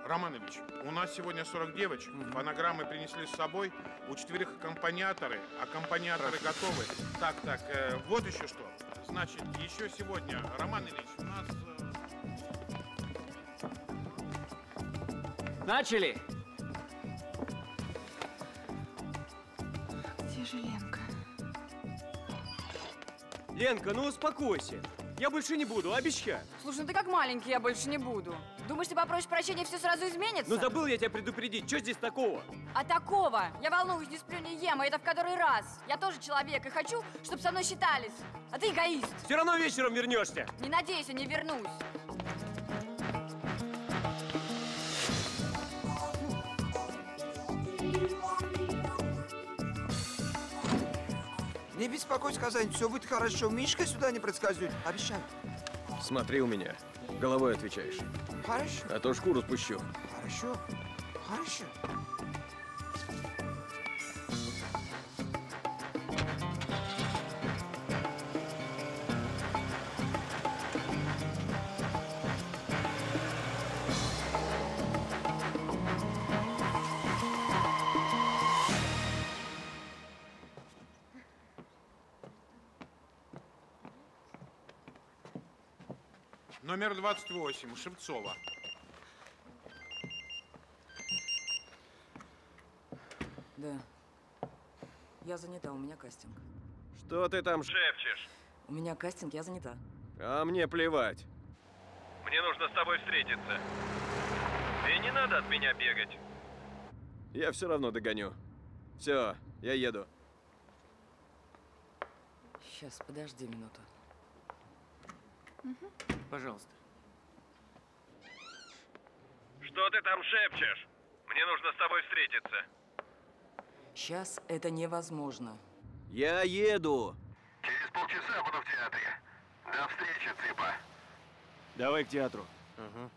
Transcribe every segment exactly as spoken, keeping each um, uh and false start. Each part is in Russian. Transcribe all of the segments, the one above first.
Роман Ильич, у нас сегодня сорок девочек. Mm-hmm. Фонограммы принесли с собой. У четверых аккомпаниаторы. Аккомпаниаторы Хорошо. Готовы. Так, так, э, вот еще что. Значит, еще сегодня, Роман Ильич, у нас... Э... Начали! Где же Ленка? Ленка, ну успокойся. Я больше не буду, обещаю. Слушай, ну ты как маленький, я больше не буду. Думаешь, ты попросишь прощения, все сразу изменится? Ну забыл я тебя предупредить, что здесь такого? А такого? Я волнуюсь, не сплю, не ем, и это в который раз. Я тоже человек и хочу, чтобы со мной считались. А ты эгоист. Все равно вечером вернешься. Не надейся, не вернусь. Не беспокойся, Казань, все будет хорошо. Мишка сюда не проскользнет, обещаю. Смотри у меня, головой отвечаешь. Хорошо. А то шкуру спущу. Хорошо, хорошо. Номер двадцать восемь, Шевцова. Да. Я занята, у меня кастинг. Что ты там шепчешь? У меня кастинг, я занята. А мне плевать. Мне нужно с тобой встретиться. И не надо от меня бегать. Я все равно догоню. Все, я еду. Сейчас, подожди минуту. Угу. Пожалуйста. Что ты там шепчешь? Мне нужно с тобой встретиться. Сейчас это невозможно. Я еду. Через полчаса буду в театре. До встречи, Цыпа. Давай к театру. Ага.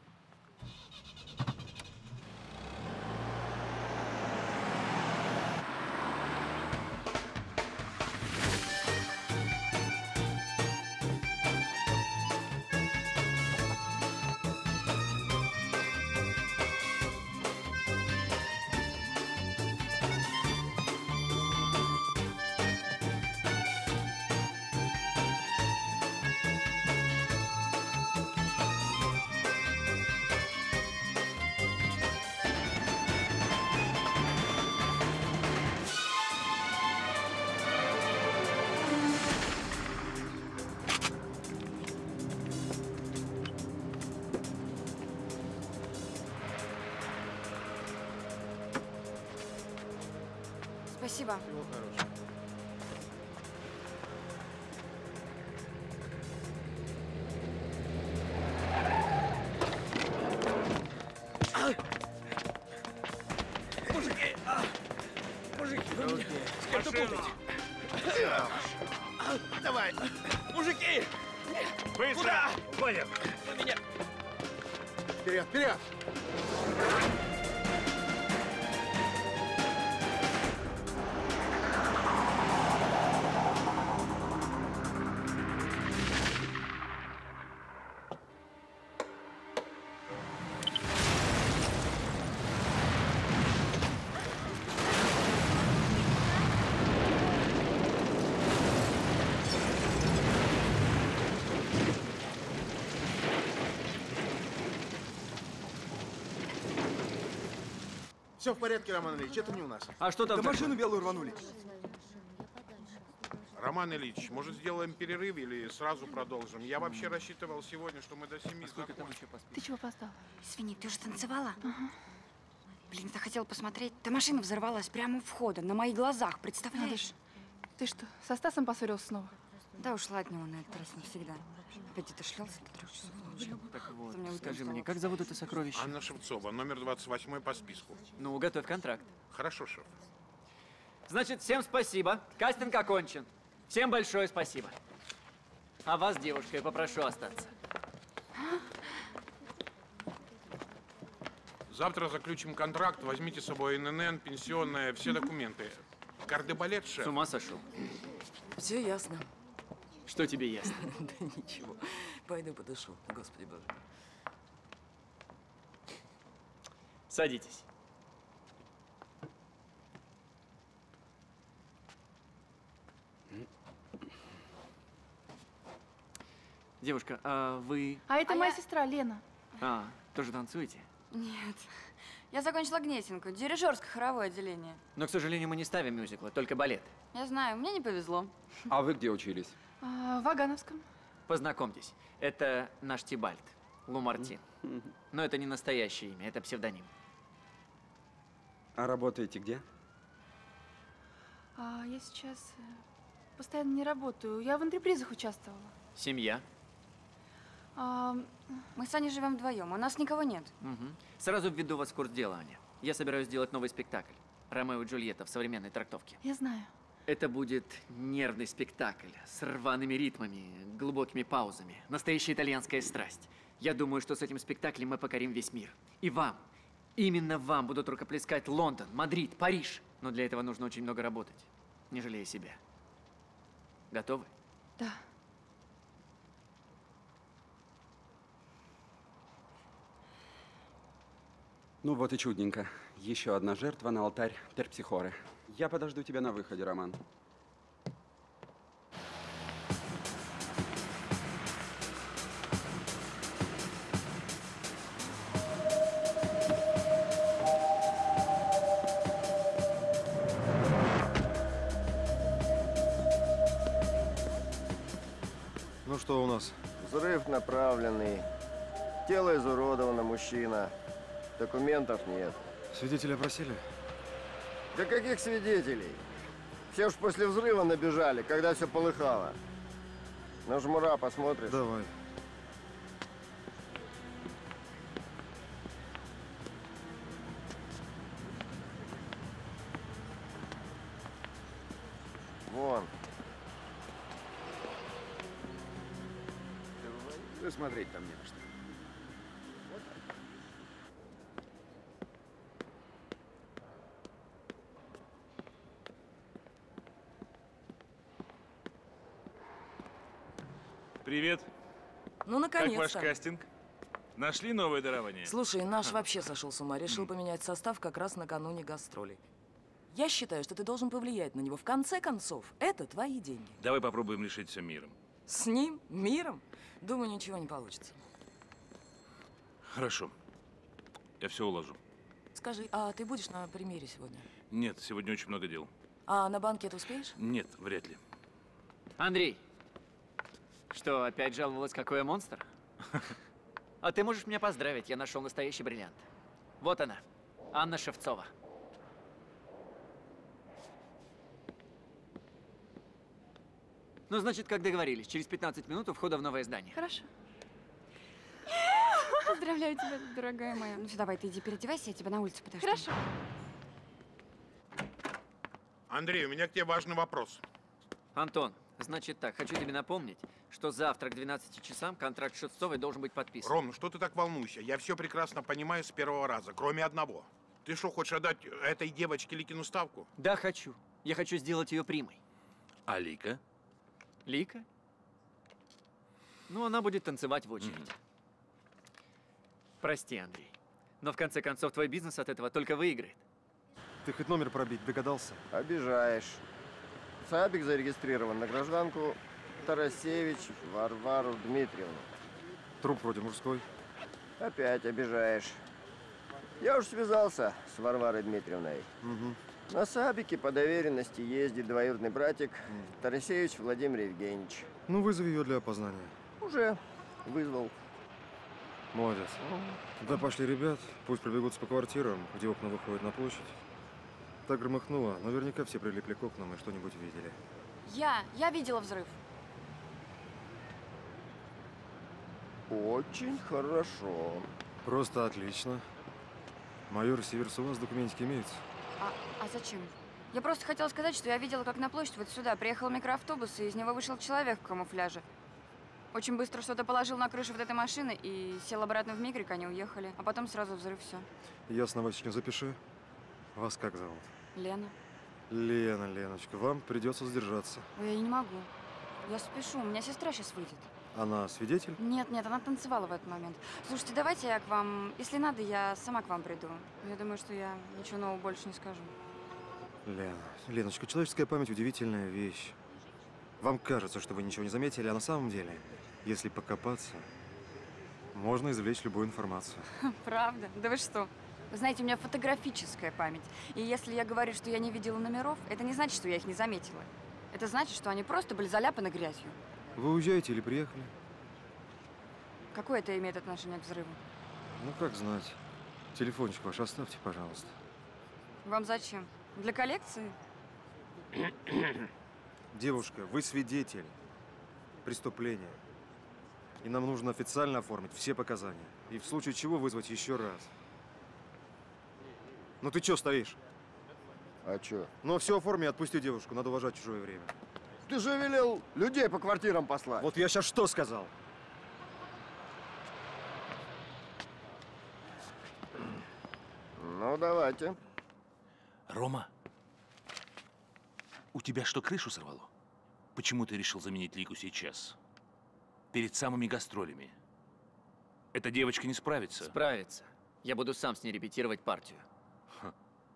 Спасибо. Всего хорошего. Мужики! Мужики, вы меня скользопутайте. Давай! Мужики! Быстро! Куда? Уходим! Вы меня... Вперед, вперед! Все в порядке, Роман Ильич, это не у нас. А что там? Да машину белую рванули. Роман Ильич, может, сделаем перерыв или сразу продолжим? Я вообще рассчитывал сегодня, что мы до семи а сколько там закончим. еще поспишь? Ты чего опоздал? Извини, ты уже танцевала? Ага. Блин, я хотела посмотреть. Та машина взорвалась прямо у входа, на моих глазах, представляешь? Ты что, со Стасом поссорился снова? Да уж, ладно, он на этот раз навсегда. Опять где-то шлялся до трех часов ночи. Так вот, Меня скажи выпустило. мне, как зовут это сокровище? Анна Шевцова, номер двадцать восемь по списку. Ну, готовь контракт. Хорошо, шеф. Значит, всем спасибо. Кастинг окончен. Всем большое спасибо. А вас, девушка, я попрошу остаться. Завтра заключим контракт, возьмите с собой эн эн эн, пенсионное, все документы. Кардебалет, шеф. С ума сошел. Все ясно. Что тебе ясно? Да ничего. Пойду подышу. Господи боже. Садитесь. Девушка, а вы… А это А моя я- сестра Лена. А, тоже танцуете? Нет. Я закончила Гнесинку, дирижерско-хоровое отделение. Но, к сожалению, мы не ставим мюзиклы, только балет. Я знаю, мне не повезло. А вы где учились? А, в Вагановском. Познакомьтесь, это наш Тибальт, Лу Мартин. Но это не настоящее имя, это псевдоним. А работаете где? А, я сейчас э, постоянно не работаю. Я в антрепризах участвовала. Семья. А, Мы с Аней живем вдвоем, у нас никого нет. Мгм. Сразу введу вас в курс дела, Аня. Я собираюсь сделать новый спектакль. «Ромео и Джульетта» в современной трактовке. я знаю. Это будет нервный спектакль с рваными ритмами, глубокими паузами. Настоящая итальянская страсть. Я думаю, что с этим спектаклем мы покорим весь мир. И вам, именно вам будут рукоплескать Лондон, Мадрид, Париж. Но для этого нужно очень много работать, не жалея себя. Готовы? Да. Ну вот и чудненько. Еще одна жертва на алтарь Терпсихоры. Я подожду тебя на выходе, Роман. Ну что у нас? Взрыв направленный. Тело изуродовано, мужчина. Документов нет. Свидетелей опросили? Да каких свидетелей? Все уж после взрыва набежали, когда все полыхало. На жмура посмотришь? Давай. Вон. Да смотреть там не на что. Привет. Ну, наконец-то. Как ваш кастинг? Нашли новое дарование? Слушай, наш вообще сошел с ума. Решил поменять состав как раз накануне гастролей. Я считаю, что ты должен повлиять на него. В конце концов, это твои деньги. Давай попробуем решить все миром. С ним? Миром? Думаю, ничего не получится. Хорошо. Я все уложу. Скажи, а ты будешь на премьере сегодня? Нет, сегодня очень много дел. А на банкет успеешь? Нет, вряд ли. Андрей, что, опять жаловалась, какой я монстр? А ты можешь меня поздравить, я нашел настоящий бриллиант. Вот она, Анна Шевцова. Ну, значит, как договорились, через пятнадцать минут у входа в новое здание. Хорошо. Поздравляю тебя, дорогая моя. Ну все, давай, ты иди переодевайся, я тебя на улице подожду. Хорошо. Андрей, у меня к тебе важный вопрос. Антон, значит так, хочу тебе напомнить, что завтра к двенадцати часам контракт с Шевцовой должен быть подписан. Ром, ну что ты так волнуешься? Я все прекрасно понимаю с первого раза, кроме одного. Ты что, хочешь отдать этой девочке Ликину ставку? Да, хочу. Я хочу сделать ее примой. А Лика? Лика? Ну, она будет танцевать в очередь. Mm-hmm. Прости, Андрей. Но в конце концов твой бизнес от этого только выиграет. Ты хоть номер пробить догадался? Обижаешь. Сабик зарегистрирован на гражданку Тарасевич Варвару Дмитриевну. Труп вроде мужской. Опять обижаешь. Я уж связался с Варварой Дмитриевной. Угу. На Сабике по доверенности ездит двоюродный братик Тарасевич Владимир Евгеньевич. Ну, вызови ее для опознания. Уже вызвал. Молодец. Да пошли ребят, пусть пробегутся по квартирам, где окна выходят на площадь. Так громыхнуло, наверняка все прилипли к окнам и что-нибудь видели. Я, я видела взрыв. Очень хорошо. Просто отлично. Майор Сиверс, у вас документики имеются? А, а зачем? Я просто хотела сказать, что я видела, как на площадь вот сюда приехал микроавтобус, и из него вышел человек в камуфляже. Очень быстро что-то положил на крышу вот этой машины и сел обратно в микрик, они уехали. А потом сразу взрыв, все. Ясно, Васечка, запиши. Вас как зовут? Лена. Лена, Леночка, вам придется сдержаться. Ой, я не могу. Я спешу, у меня сестра сейчас выйдет. Она свидетель? Нет, нет, она танцевала в этот момент. Слушайте, давайте я к вам, если надо, я сама к вам приду. Я думаю, что я ничего нового больше не скажу. Лена, Леночка, человеческая память – удивительная вещь. Вам кажется, что вы ничего не заметили, а на самом деле, если покопаться, можно извлечь любую информацию. Правда? Да вы что? Вы знаете, у меня фотографическая память. И если я говорю, что я не видела номеров, это не значит, что я их не заметила. Это значит, что они просто были заляпаны грязью. Вы уезжаете или приехали? Какое это имеет отношение к взрыву? Ну, как знать. Телефончик ваш оставьте, пожалуйста. Вам зачем? Для коллекции? Девушка, вы свидетель преступления. И нам нужно официально оформить все показания. И в случае чего вызвать еще раз. Ну ты чё стоишь? А чё? Ну все оформи и отпусти девушку. Надо уважать чужое время. Ты же велел людей по квартирам послать. Вот я сейчас что сказал? Ну, давайте. Рома, у тебя что, крышу сорвало? Почему ты решил заменить Лику сейчас? Перед самыми гастролями. Эта девочка не справится. Справится. Я буду сам с ней репетировать партию. Ха.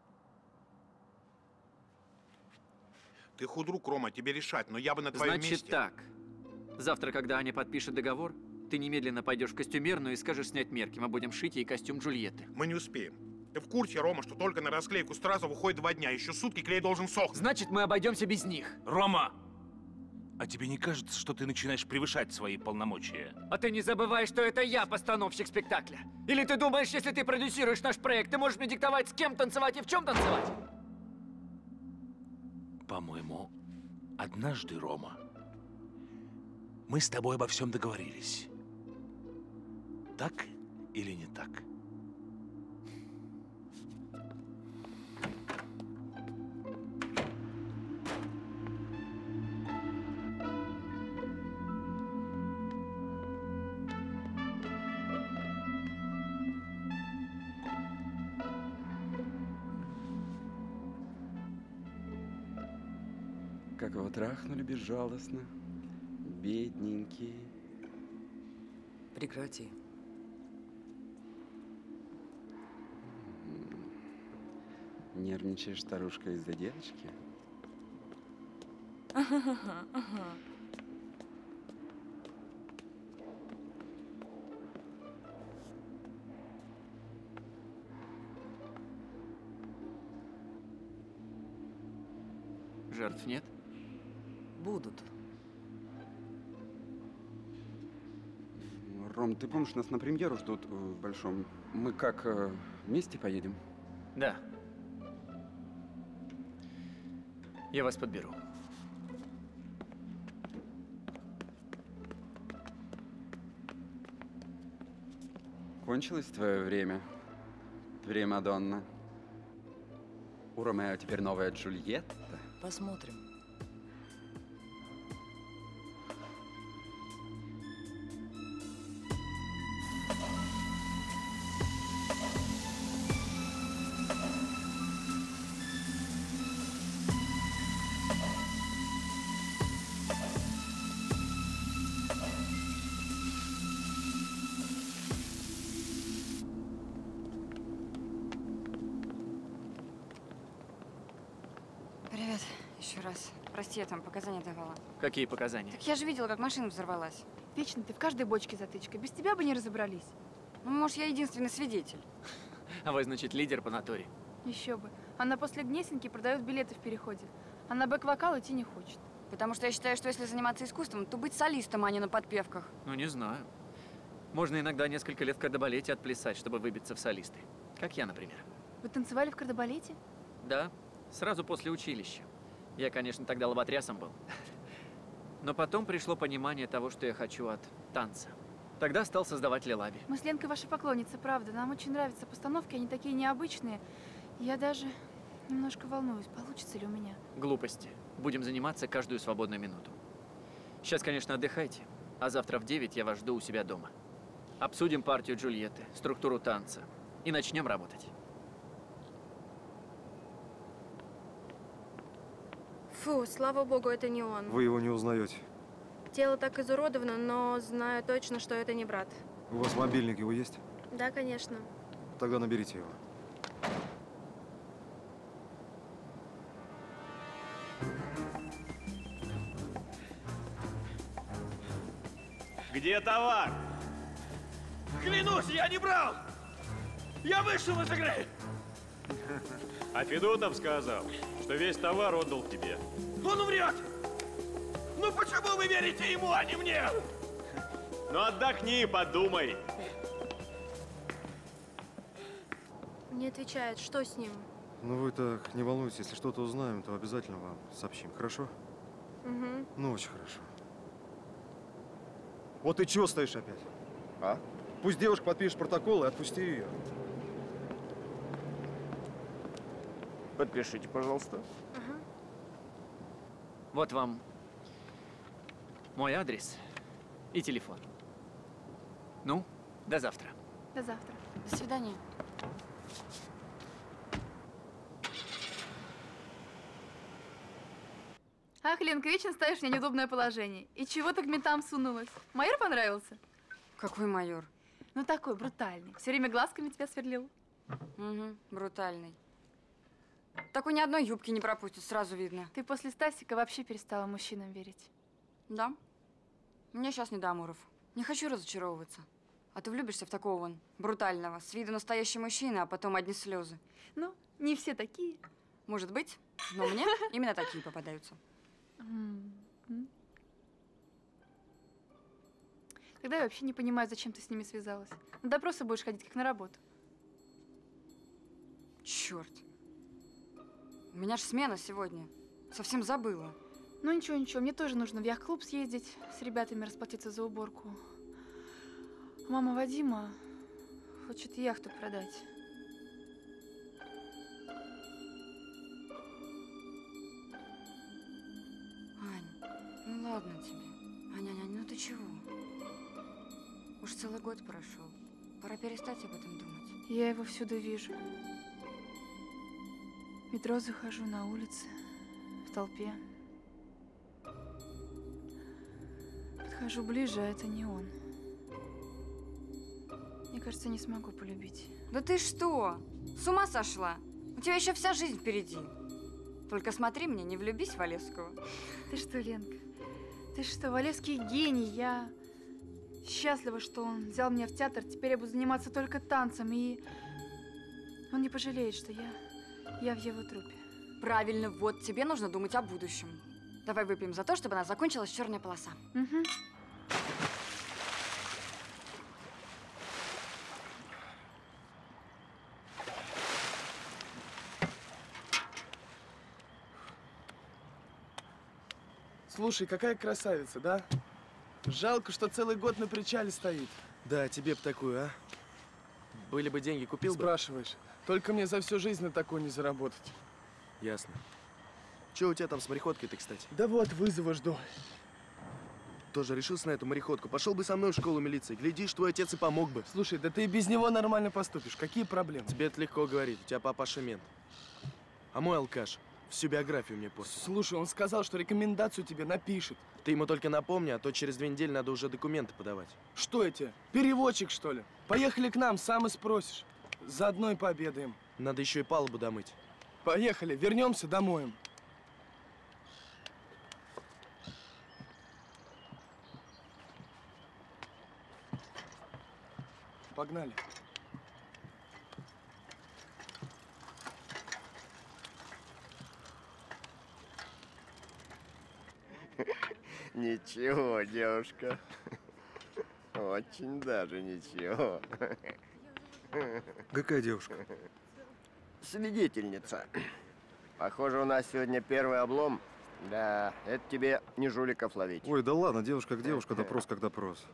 Ты худрук, Рома, тебе решать, но я бы на твоем Значит месте… так. Завтра, когда Аня подпишет договор, ты немедленно пойдешь в костюмерную и скажешь снять мерки. Мы будем шить ей костюм Джульетты. Мы не успеем. Ты в курсе, Рома, что только на расклейку стразов уходит два дня, еще сутки клей должен сохнуть. Значит, мы обойдемся без них. Рома! А тебе не кажется, что ты начинаешь превышать свои полномочия? А ты не забывай, что это я постановщик спектакля. Или ты думаешь, если ты продюсируешь наш проект, ты можешь мне диктовать, с кем танцевать и в чем танцевать? По-моему, однажды, Рома, мы с тобой обо всем договорились. Так или не так? Как его трахнули безжалостно. Бедненький. Прекрати. Нервничаешь, старушка, из-за девочки? Ага, ага. Жертв нет? Будут. Ром, ты помнишь, нас на премьеру ждут в Большом? Мы как, э, вместе поедем? Да. Я вас подберу. Кончилось твое время, примадонна? У Ромео теперь новая Джульетта? Посмотрим. Привет. Еще раз. Прости, я там показания давала. Какие показания? Так я же видела, как машина взорвалась. Вечно ты в каждой бочке затычка. Без тебя бы не разобрались. Ну, может, я единственный свидетель. А вы, значит, лидер по натуре. Еще бы. Она после Гнесинки продает билеты в переходе. А на бэк-вокал идти не хочет. Потому что я считаю, что если заниматься искусством, то быть солистом, а не на подпевках. Ну, не знаю. Можно иногда несколько лет в кардебалете отплясать, чтобы выбиться в солисты. Как я, например. Вы танцевали в кардебалете? Да, сразу после училища. Я, конечно, тогда лоботрясом был. Но потом пришло понимание того, что я хочу от танца. Тогда стал создавать Лилаби. Мы с Ленкой ваши поклонницы, правда. Нам очень нравятся постановки, они такие необычные. Я даже немножко волнуюсь, получится ли у меня. Глупости. Будем заниматься каждую свободную минуту. Сейчас, конечно, отдыхайте, а завтра в девять я вас жду у себя дома. Обсудим партию Джульетты, структуру танца и начнем работать. Фу, слава богу, это не он. Вы его не узнаете. Тело так изуродовано, но знаю точно, что это не брат. У вас мобильник его есть? Да, конечно. Тогда наберите его. Где товар? Клянусь, я не брал! Я вышел из игры! А Федотов сказал, что весь товар отдал тебе. Он врет! Ну почему вы верите ему, а не мне? Ну отдохни, подумай. Не отвечает. Что с ним? Ну вы так не волнуйтесь, если что-то узнаем, то обязательно вам сообщим, хорошо? Угу. Ну, очень хорошо. Вот ты чего стоишь опять? А? Пусть девушка подпишет протокол и отпусти ее. Подпишите, пожалуйста. Ага. Вот вам мой адрес и телефон. Ну, до завтра. До завтра. До свидания. Ах, Ленка, вечно ставишь меня в неудобное положение. И чего ты к ментам сунулась? Майор понравился? Какой майор? Ну такой, брутальный. Все время глазками тебя сверлил. Угу, брутальный. Такой ни одной юбки не пропустит, сразу видно. Ты после Стасика вообще перестала мужчинам верить. Да. Мне сейчас не до Амуров. Не хочу разочаровываться. А ты влюбишься в такого вон брутального, с виду настоящий мужчина, а потом одни слезы. Ну, не все такие. Может быть, но мне именно такие попадаются. Тогда я вообще не понимаю, зачем ты с ними связалась. На допросы будешь ходить, как на работу. Черт. У меня же смена сегодня. Совсем забыла. Ну ничего, ничего, мне тоже нужно в яхт-клуб съездить, с ребятами расплатиться за уборку. Мама Вадима хочет яхту продать. Ань, ну ладно тебе. Аня, Аня, ну ты чего? Уж целый год прошел. Пора перестать об этом думать. Я его всюду вижу. В метро захожу, на улице, в толпе. Подхожу ближе, а это не он. Мне кажется, не смогу полюбить. Да ты что? С ума сошла? У тебя еще вся жизнь впереди. Только смотри мне, не влюбись в Валевского. Ты что, Ленка? Ты что, Валевский гений. Я счастлива, что он взял меня в театр. Теперь я буду заниматься только танцем. И он не пожалеет, что я, я в его труппе. Правильно, вот тебе нужно думать о будущем. Давай выпьем за то, чтобы она закончилась черная полоса. Угу. Слушай, какая красавица, да? Жалко, что целый год на причале стоит. Да, тебе б такую, а? Были бы деньги, купил бы? Спрашиваешь. Только мне за всю жизнь на такую не заработать. Ясно. Че у тебя там с мореходкой-то, кстати? Да вот, вызова жду. Тоже решился на эту мореходку. Пошел бы со мной в школу милиции. Глядишь, твой отец и помог бы. Слушай, да ты и без него нормально поступишь. Какие проблемы? Тебе это легко говорить. У тебя папаша мент. А мой алкаш всю биографию мне постил. Слушай, он сказал, что рекомендацию тебе напишет. Ты ему только напомни, а то через две недели надо уже документы подавать. Что эти? Переводчик, что ли? Поехали к нам, сам и спросишь. Заодно и пообедаем. Надо еще и палубу домыть. Поехали, вернемся, домоем. Погнали. Ничего, девушка. Очень даже ничего. Какая девушка? Свидетельница. Похоже, у нас сегодня первый облом. Да, это тебе не жуликов ловить. Ой, да ладно, девушка как девушка, допрос как допрос.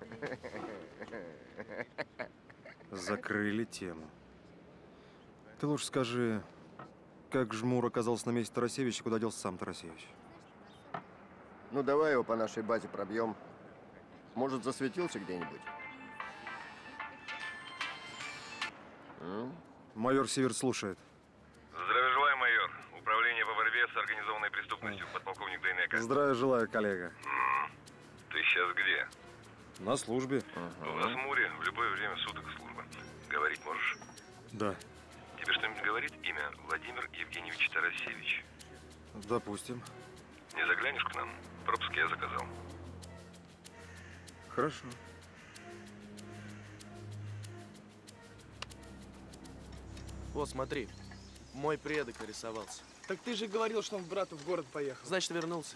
Закрыли тему. Ты лучше скажи, как Жмур оказался на месте Тарасевича, куда делся сам Тарасевич? Ну, давай его по нашей базе пробьем. Может, засветился где-нибудь? Майор Северт слушает. Здравия желаю, майор. Управление по борьбе с организованной преступностью, подполковник Дейнека. Здравия желаю, коллега. М-м, ты сейчас где? На службе. У вас в Муре в любое время суток служба. Говорить можешь? Да. Тебе что-нибудь говорит имя Владимир Евгеньевич Тарасевич? Допустим. Не заглянешь к нам? Пропуск я заказал. Хорошо. Вот, смотри. Мой предок нарисовался. Так ты же говорил, что он к брату в город поехал. Значит, вернулся.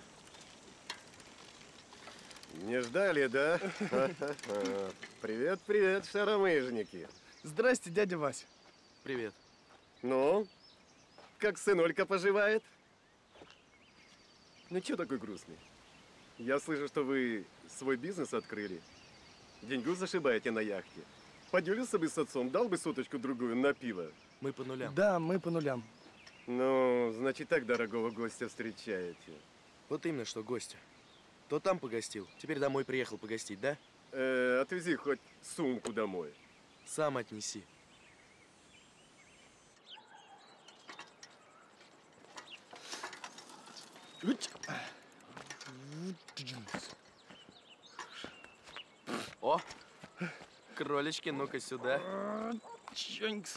Не ждали, да? Привет, привет, шаромыжники. Здрасте, дядя Вася. Привет. Ну, как сынулька поживает? Ну, чё такой грустный? Я слышу, что вы свой бизнес открыли. Деньгу зашибаете на яхте. Поделился бы с отцом, дал бы соточку-другую на пиво. Мы по нулям. Да, мы по нулям. Ну, значит, так дорогого гостя встречаете. Вот именно, что гостя. То там погостил, теперь домой приехал погостить, да? Э, отвези хоть сумку домой. Сам отнеси. О, кролички, ну-ка сюда. Чонькс.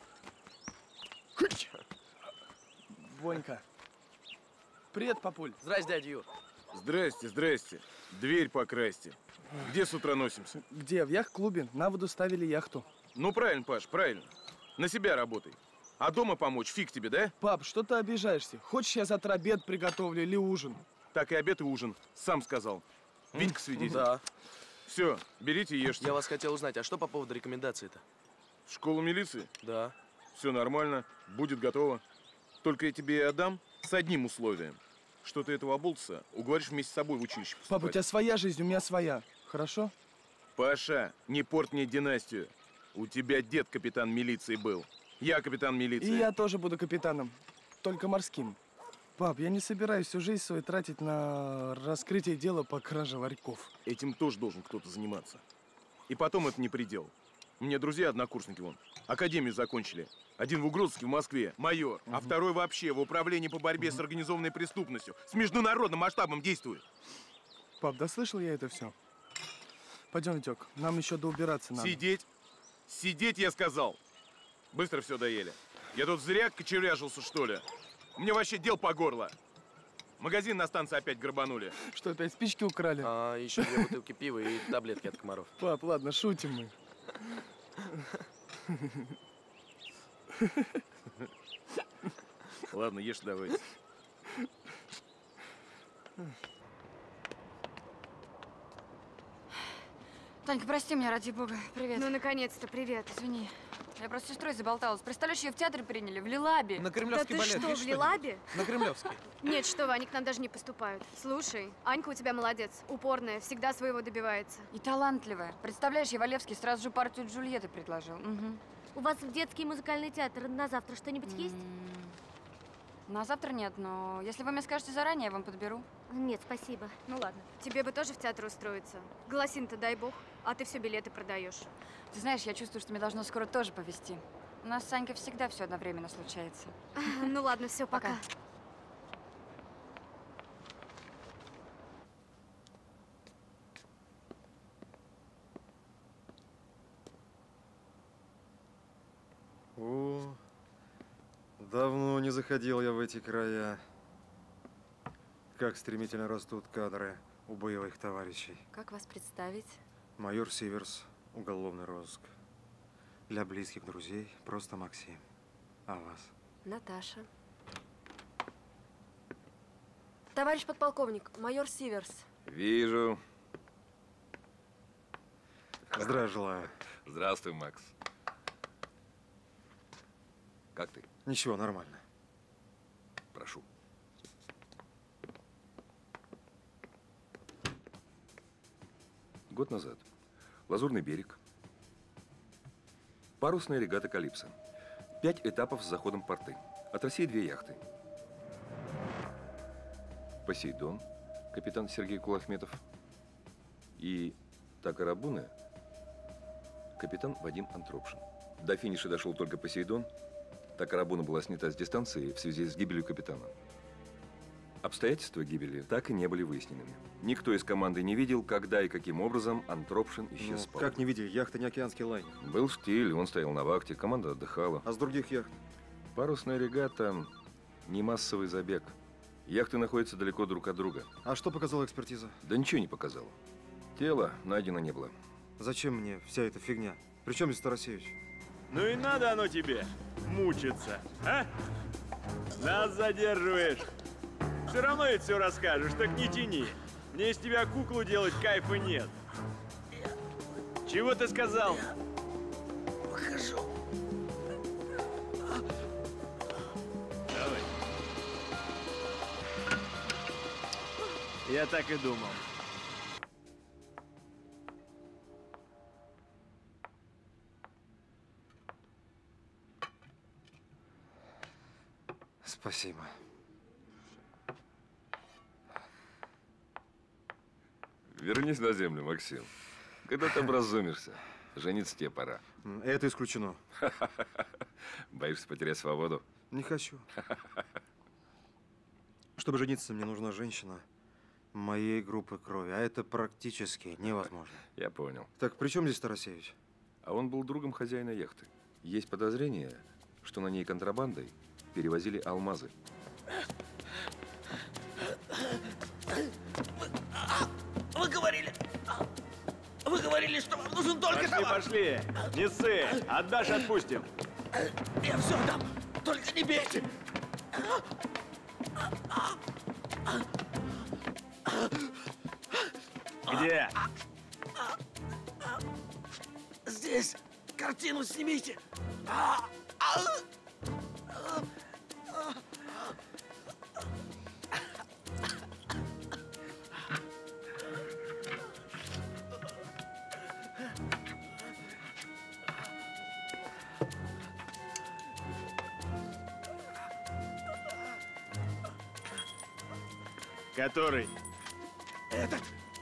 Вонька. Привет, папуль. Здрасте, дядя Юр. Здрасте, здрасте. Дверь покрасьте. Где с утра носимся? Где? В яхт-клубе. На воду ставили яхту. Ну, правильно, Паш, правильно. На себя работай. А дома помочь фиг тебе, да? Пап, что ты обижаешься? Хочешь, я завтра обед приготовлю или ужин? Так и обед, и ужин. Сам сказал. Витька свидетель. Да. Все, берите и ешьте. Я вас хотел узнать, а что по поводу рекомендаций-то? В школу милиции? Да. Все нормально, будет готово. Только я тебе отдам с одним условием. Что ты этого оболтуса уговоришь вместе с собой в училище поступать. Папа, у тебя своя жизнь, у меня своя. Хорошо? Паша, не порт мне династию. У тебя дед капитан милиции был. Я капитан милиции. И я тоже буду капитаном. Только морским. Пап, я не собираюсь всю жизнь свою тратить на раскрытие дела по краже ларьков. Этим тоже должен кто-то заниматься. И потом это не предел. У меня друзья-однокурсники вон. Академию закончили. Один в Угрозыске в Москве, майор. Угу. А второй вообще в управлении по борьбе угу. с организованной преступностью. С международным масштабом действует. Пап, да слышал я это все? Пойдем, Витек, нам еще доубираться надо. Сидеть? Сидеть, я сказал. Быстро все доели. Я тут зря кочевряжился, что ли? Мне вообще дел по горло. Магазин на станции опять грабанули. Что, опять спички украли? А, еще две бутылки пива и таблетки от комаров. Пап, ладно, шутим мы. Ладно, ешь давайте. Танька, прости меня, ради бога. Привет. Ну, наконец-то, привет. Извини. Я просто с сестрой заболталась. Представляешь, ее в театре приняли, в Лилабе. На Кремлевский балет. Да ты что, в Лилабе? На Кремлевский. Нет, что вы, они к нам даже не поступают. Слушай, Анька у тебя молодец, упорная, всегда своего добивается. И талантливая. Представляешь, Евалевский сразу же партию Джульетты предложил. Угу. У вас в детский музыкальный театр на завтра что-нибудь mm-hmm. есть? На завтра нет, но если вы мне скажете заранее, я вам подберу. Нет, спасибо. Ну ладно. Тебе бы тоже в театр устроиться. Голосин-то дай бог, а ты все билеты продаешь. Ты знаешь, я чувствую, что мне должно скоро тоже повезти. У нас с Санькой всегда все одновременно случается. Ну ладно, все, пока. О, давно не заходил я в эти края. Как стремительно растут кадры у боевых товарищей. Как вас представить? Майор Сиверс, уголовный розыск. Для близких друзей просто Максим. А вас? Наташа. Товарищ подполковник, майор Сиверс. Вижу. Здравия желаю. Здравствуй, Макс. Как ты? Ничего, нормально. Прошу. Год назад. Лазурный берег. Парусная регата «Калипсо». Пять этапов с заходом в порты. От России две яхты. «Посейдон», капитан Сергей Кулахметов. И «Такарабуна», капитан Вадим Антропшин. До финиша дошел только «Посейдон». Такарабуна была снята с дистанции в связи с гибелью капитана. Обстоятельства гибели так и не были выяснены. Никто из команды не видел, когда и каким образом Антропшин исчез с Ну, палубы. как не видели? Яхта не океанский лайнер. Был штиль, он стоял на вахте, команда отдыхала. А с других яхт? Парусная регата – не массовый забег. Яхты находятся далеко друг от друга. А что показала экспертиза? Да ничего не показала. Тела найдено не было. Зачем мне вся эта фигня? Причем здесь Тарасевич? Ну и надо оно тебе мучиться, а? Нас задерживаешь. Все равно ведь все расскажешь, так не тяни. Мне из тебя куклу делать кайфа нет. Чего ты сказал? Покажу. Давай. Я так и думал. Спасибо. Вернись на землю, Максим. Когда ты образумишься, жениться тебе пора. Это исключено. Боишься потерять свободу? Не хочу. Чтобы жениться, мне нужна женщина моей группы крови, а это практически невозможно. Я понял. Так при чем здесь Тарасевич? А он был другом хозяина яхты. Есть подозрение, что на ней контрабандой перевозили алмазы. Вы говорили... Вы говорили, что вам нужен только Пошли, товар. пошли. Не ссы. Отдашь, отпустим. Я все дам. Только не бейте. Где? Здесь. Картину снимите. Который? Этот.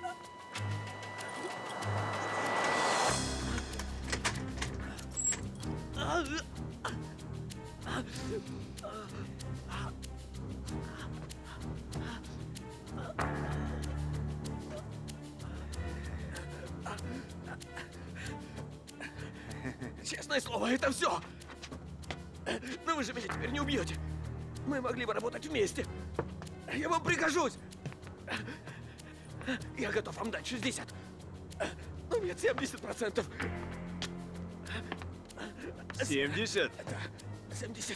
Честное слово, это все. Но вы же меня теперь не убьете. Мы могли бы работать вместе. Я вам пригожусь. Я готов вам дать шестьдесят. Ну нет, семьдесят процентов. семьдесят? Да, семьдесят.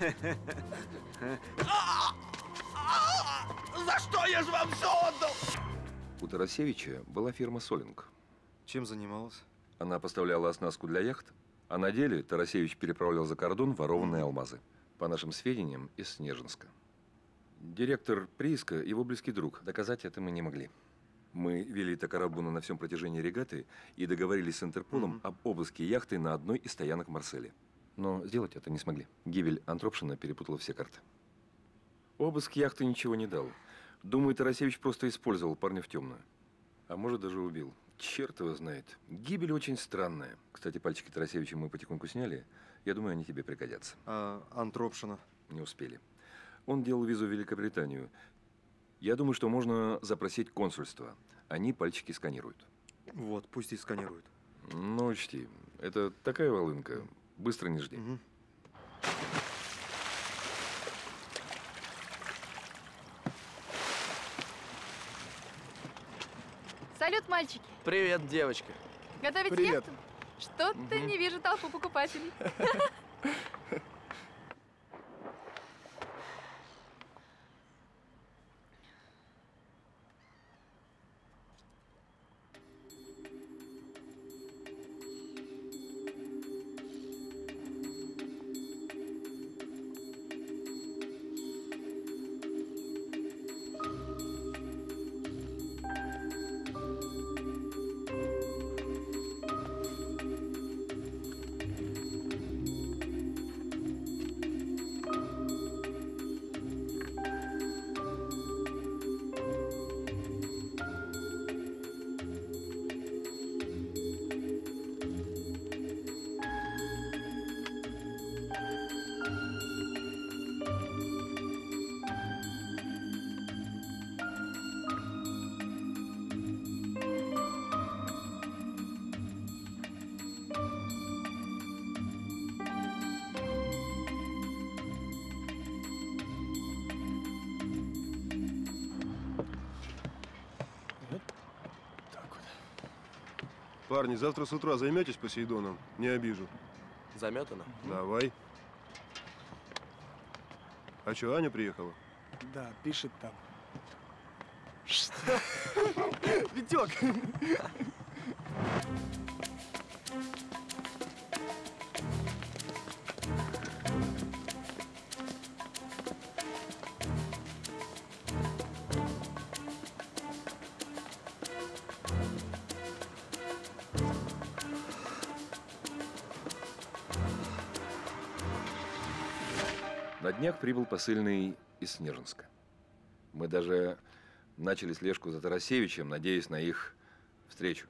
За что я же вам все отдал? У Тарасевича была фирма «Солинг». Чем занималась? Она поставляла оснастку для яхт, а на деле Тарасевич переправлял за кордон ворованные алмазы. По нашим сведениям, из Снежинска. Директор прииска – его близкий друг. Доказать это мы не могли. Мы вели Такарабуна на всем протяжении регаты и договорились с Интерполом об обыске яхты на одной из стоянок в Марселе. Но сделать это не смогли. Гибель Антропшина перепутала все карты. Обыск яхты ничего не дал. Думаю, Тарасевич просто использовал парня в темную. А может, даже убил. Черт его знает. Гибель очень странная. Кстати, пальчики Тарасевича мы потихоньку сняли. Я думаю, они тебе пригодятся. А Антропшина? Не успели. Он делал визу в Великобританию. Я думаю, что можно запросить консульство. Они пальчики сканируют. Вот, пусть и сканируют. Ну, учти, это такая волынка. Быстро не жди. Угу. Салют, мальчики. Привет, девочка. Готовить Привет. яхту? Что-то не вижу толпу покупателей. Парни, завтра с утра займетесь Посейдоном? Не обижу. Заметано? Давай. А что, Аня приехала? Да, пишет там. Витек! На днях прибыл посыльный из Снежинска. Мы даже начали слежку за Тарасевичем, надеясь на их встречу.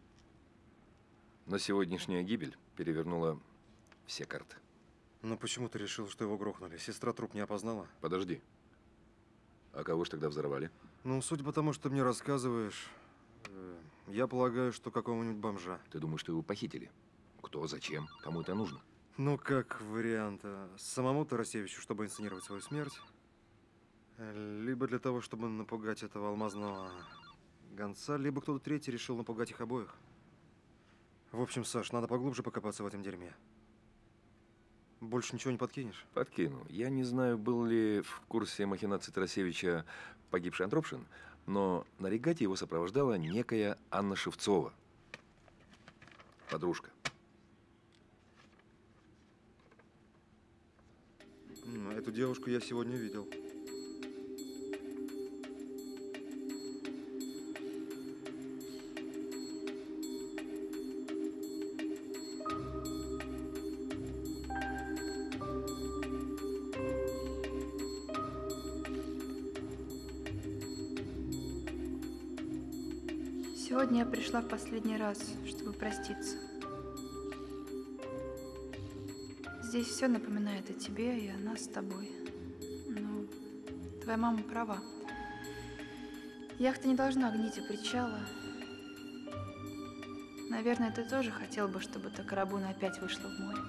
Но сегодняшняя гибель перевернула все карты. Но почему ты решил, что его грохнули? Сестра труп не опознала? Подожди. А кого ж тогда взорвали? Ну, судя по тому, что ты мне рассказываешь, э, я полагаю, что какого-нибудь бомжа. Ты думаешь, что его похитили? Кто, зачем, кому это нужно? Ну, как вариант, а, самому Тарасевичу, чтобы инсценировать свою смерть, либо для того, чтобы напугать этого алмазного гонца, либо кто-то третий решил напугать их обоих. В общем, Саш, надо поглубже покопаться в этом дерьме. Больше ничего не подкинешь? Подкину. Я не знаю, был ли в курсе махинаций Тарасевича погибший Антропшин, но на регате его сопровождала некая Анна Шевцова, подружка. Эту девушку я сегодня видел. Сегодня я пришла в последний раз, чтобы проститься. Здесь все напоминает о тебе и о нас с тобой. Но твоя мама права. Яхта не должна гнить у причала. Наверное, ты тоже хотел бы, чтобы та карабуна опять вышла в море.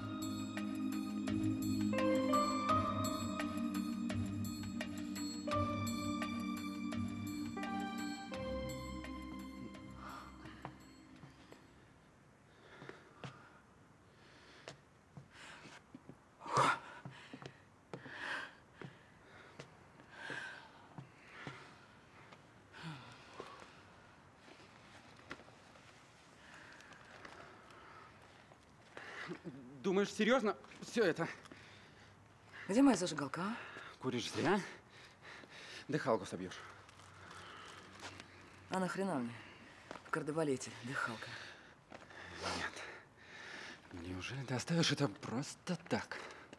Думаешь, серьезно все это? Где моя зажигалка, а? Куришь зря. Дыхалку собьешь. А нахрена мне? В кардебалете дыхалка. Нет. Неужели ты оставишь это просто так?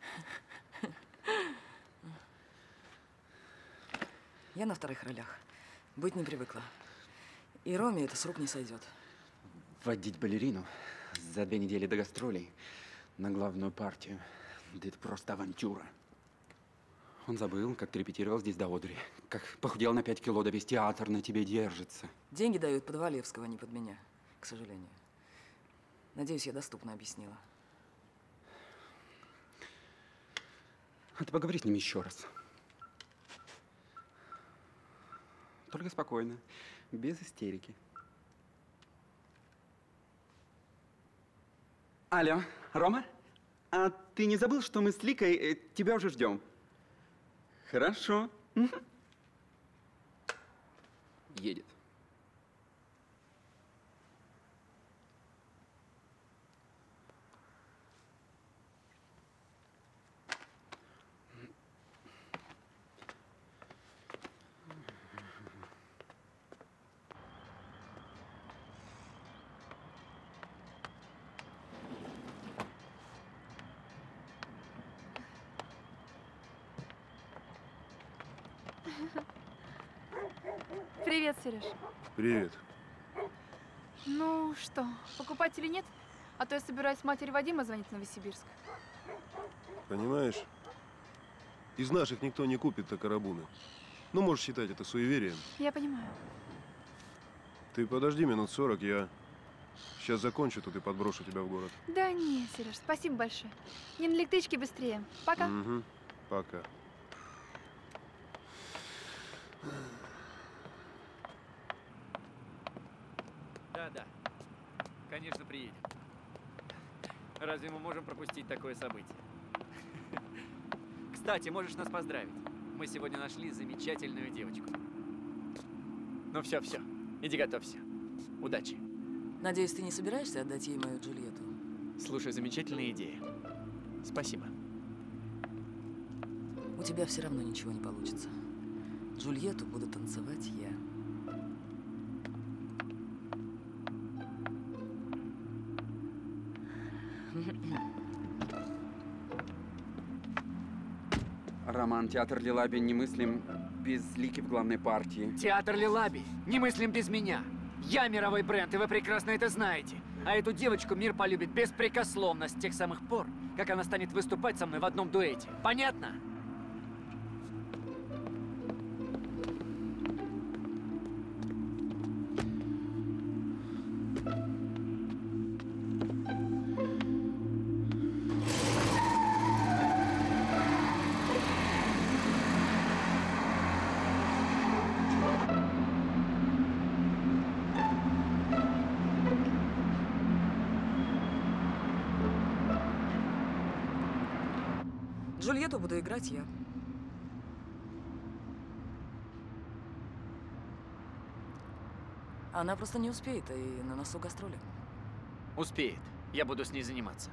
Я на вторых ролях. Быть не привыкла. И Роме это с рук не сойдет. Водить балерину за две недели до гастролей на главную партию. Да это просто авантюра. Он забыл, как ты репетировал здесь до одури. Как похудел на пять кило, да весь театр на тебе держится. Деньги дают под Валевского, а не под меня, к сожалению. Надеюсь, я доступно объяснила. А ты поговори с ним еще раз. Только спокойно, без истерики. Алло, Рома? А ты не забыл, что мы с Ликой э, тебя уже ждем? Хорошо. Едет. Привет, Сереж. Привет. Ну что, покупателей нет? А то я собираюсь матери Вадима звонить в Новосибирск. Понимаешь, из наших никто не купит Такарабуны. Ну, можешь считать это суеверием. Я понимаю. Ты подожди минут сорок, я сейчас закончу тут и подброшу тебя в город. Да не, Сереж, спасибо большое. Не на электричке быстрее. Пока. Угу. Пока. Да, да. Конечно, приедем. Разве мы можем пропустить такое событие? Кстати, можешь нас поздравить. Мы сегодня нашли замечательную девочку. Ну все, все. Иди готовься. Удачи. Надеюсь, ты не собираешься отдать ей мою Джульетту? Слушай, замечательная идея. Спасибо. У тебя все равно ничего не получится. Джульетту буду танцевать я. Роман, театр Лилаби немыслим без Лики в главной партии. Театр Лилаби немыслим без меня. Я мировой бренд, и вы прекрасно это знаете. А эту девочку мир полюбит беспрекословно с тех самых пор, как она станет выступать со мной в одном дуэте. Понятно? Джульетту буду играть я. Она просто не успеет, и на носу гастроли. Успеет. Я буду с ней заниматься.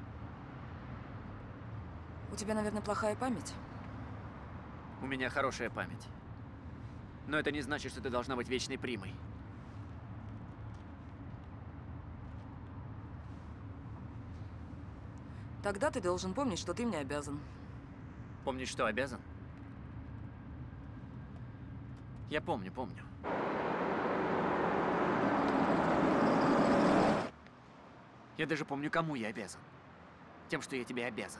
У тебя, наверное, плохая память? У меня хорошая память. Но это не значит, что ты должна быть вечной примой. Тогда ты должен помнить, что ты мне обязан. Помнишь, что обязан? Я помню, помню. Я даже помню, кому я обязан. Тем, что я тебе обязан.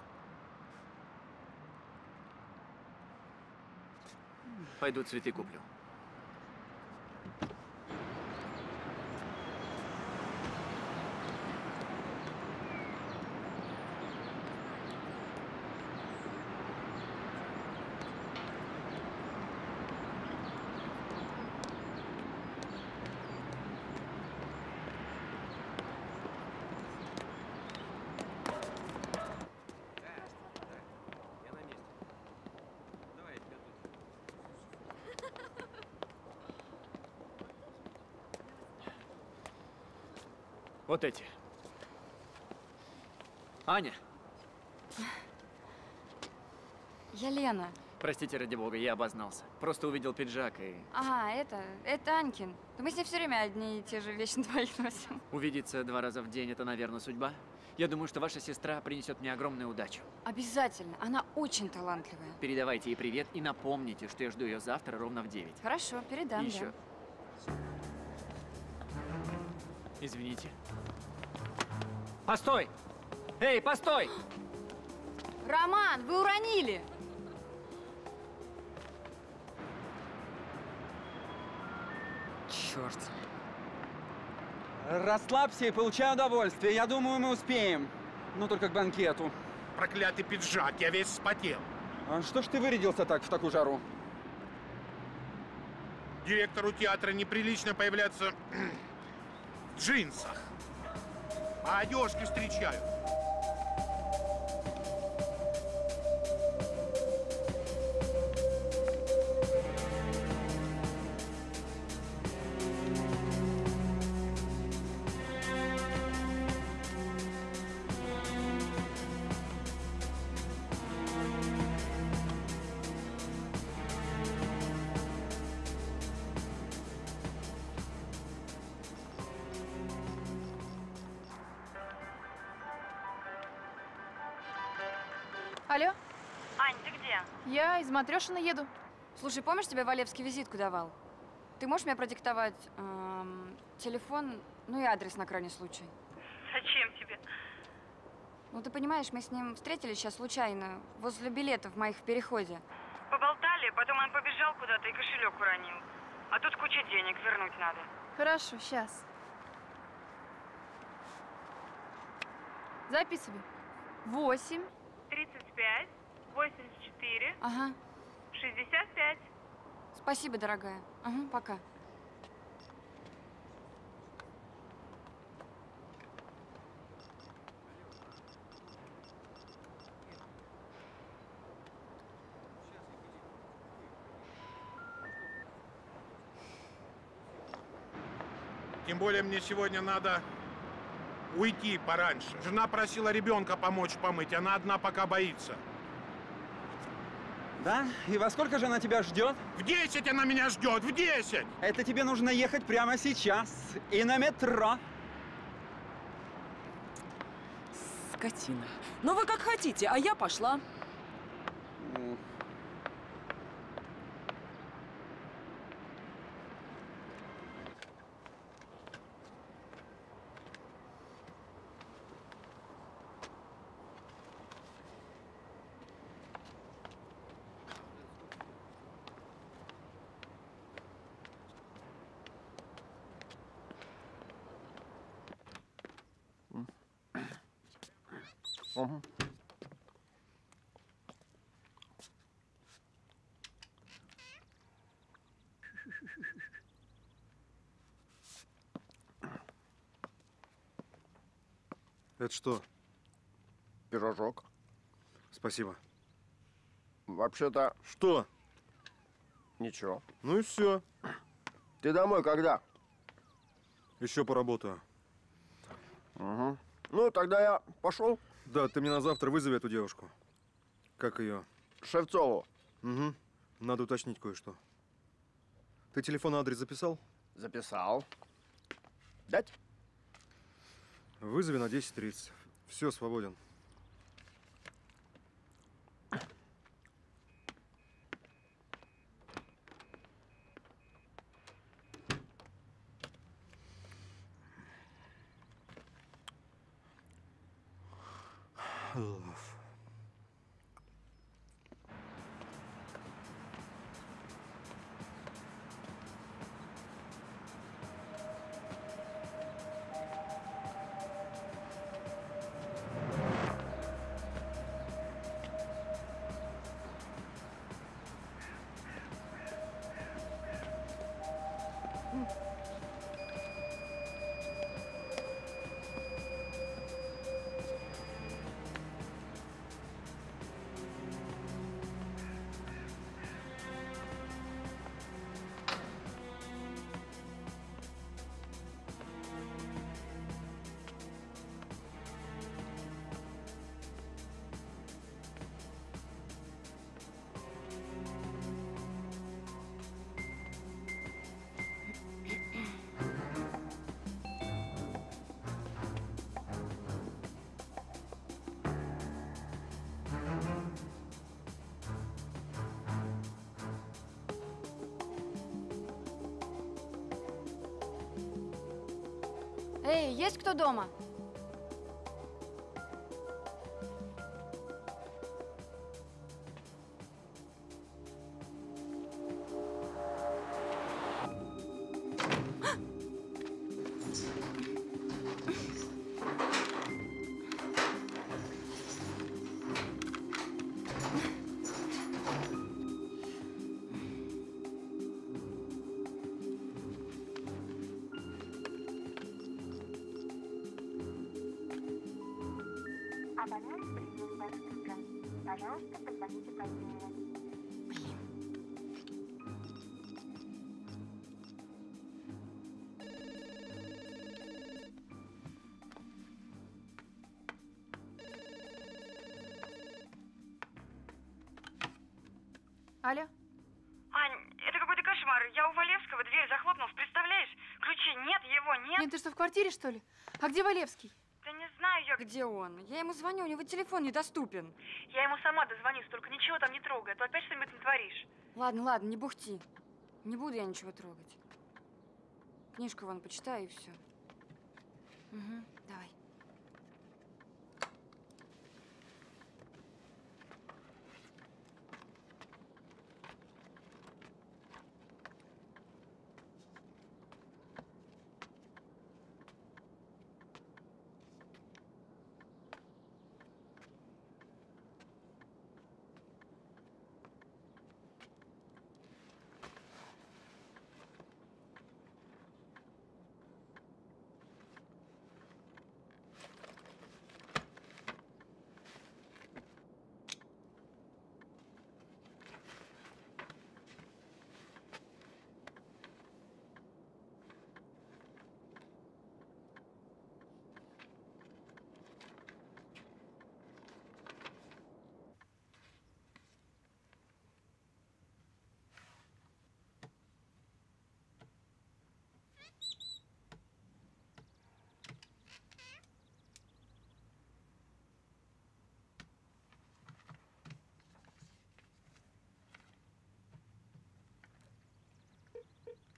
Пойду цветы куплю. Вот эти. Аня. Я Лена. Простите, ради бога, я обознался. Просто увидел пиджак и... А, это, это Анькин. Да мы с ней все время одни и те же вещи на двоих носим. Увидеться два раза в день – это, наверное, судьба. Я думаю, что ваша сестра принесет мне огромную удачу. Обязательно. Она очень талантливая. Передавайте ей привет и напомните, что я жду ее завтра ровно в девять. Хорошо, передам. И еще. Да. Извините. Постой! Эй, постой! Роман, вы уронили! Черт. Расслабься и получай удовольствие. Я думаю, мы успеем. Ну, только к банкету. Проклятый пиджак, я весь вспотел. А что ж ты вырядился так в такую жару? Директору театра неприлично появляться в джинсах. А одежки встречают. Алло? Ань, ты где? Я из Матрешина еду. Слушай, помнишь, тебе Валевский визитку давал? Ты можешь мне продиктовать эм, телефон, ну и адрес на крайний случай? Зачем тебе? Ну, ты понимаешь, мы с ним встретились сейчас случайно, возле билетов моих в переходе. Поболтали, потом он побежал куда-то и кошелек уронил. А тут куча денег, вернуть надо. Хорошо, сейчас. Записывай. Восемь. тридцать пять, восемьдесят четыре, Ага. шестьдесят пять. Спасибо, дорогая. Ага, пока. Тем более мне сегодня надо уйти пораньше. Жена просила ребенка помочь помыть, она одна пока боится. Да? И во сколько же она тебя ждет? В десять она меня ждет, в десять! Это тебе нужно ехать прямо сейчас. И на метро. Скотина. Ну вы как хотите, а я пошла. Угу. Это что? Пирожок. Спасибо. Вообще-то... Что? Ничего. Ну и все. Ты домой когда? Еще поработаю. Угу. Ну, тогда я пошел. Да, ты мне на завтра вызови эту девушку. Как ее? Шевцову. Угу. Надо уточнить кое-что. Ты телефон и адрес записал? Записал. Дать? Вызови на десять тридцать. Все, свободен. Love. Эй, есть кто дома? Абонент прием доступен. Пожалуйста, позвоните позднее. Аля? Ань, это какой-то кошмар. Я у Валевского дверь захлопнулась, представляешь? Ключей нет, его нет. Нет, ты что, в квартире, что ли? А где Валевский? Да не знаю я, где он. Я ему звоню, у него телефон недоступен. Я ему сама дозвонюсь, только ничего там не трогай, а то опять что-нибудь натворишь. Ладно, ладно, не бухти. Не буду я ничего трогать. Книжку вон почитаю и все. Угу, давай.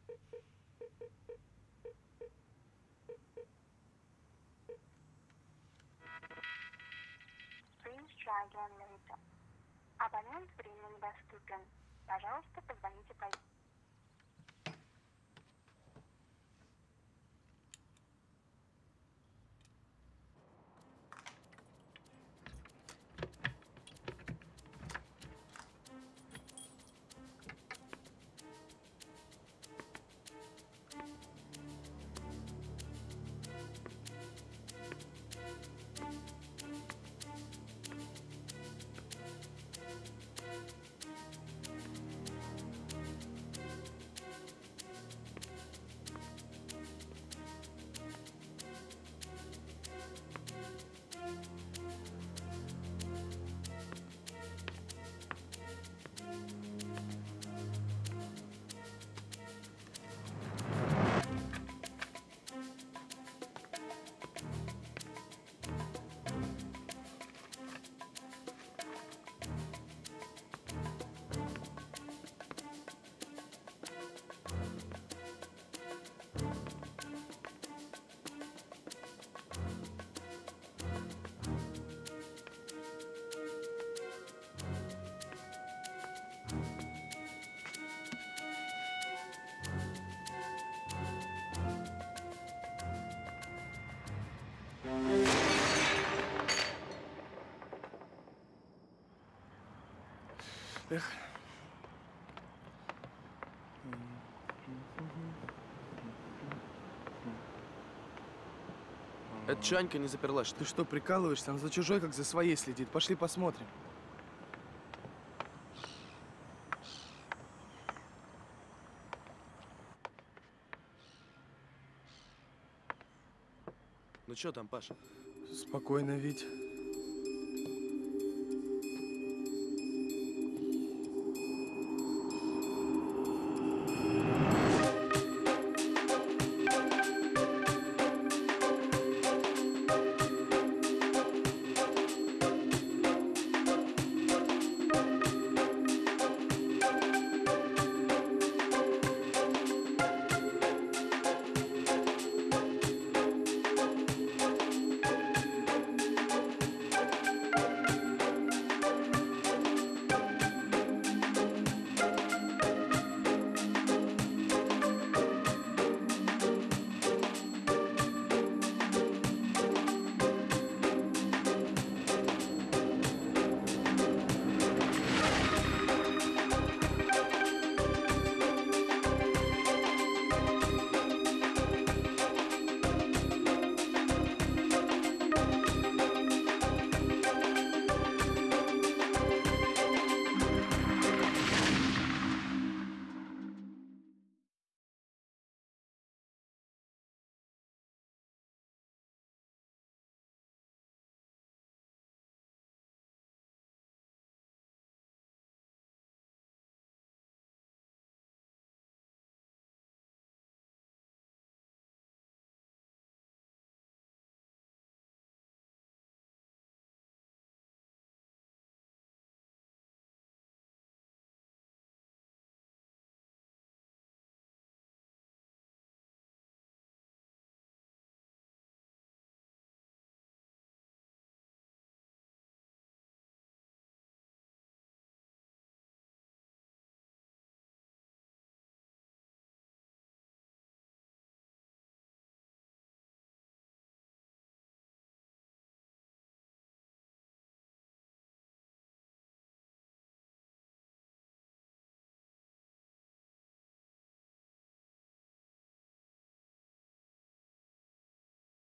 Please try again later. Абонент временно недоступен. Пожалуйста, позвоните по... Эх. Это Чанька не заперлась, что Ты что, прикалываешься? Она за чужой, как за своей следит. Пошли посмотрим. Ну что там, Паша? Спокойно, Вить.